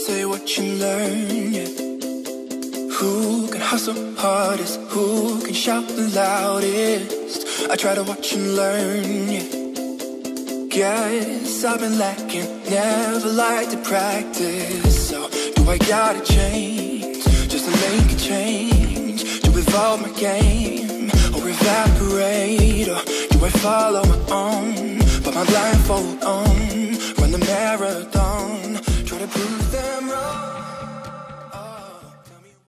say what you learn, yeah. Who can hustle hardest? Who can shout the loudest? I try to watch and learn, yeah. Guess I've been lacking, never liked to practice. So do I gotta change just to make a change? To evolve my game or evaporate? Or do I follow my own, put my blindfold on, run the marathon, try to prove them wrong?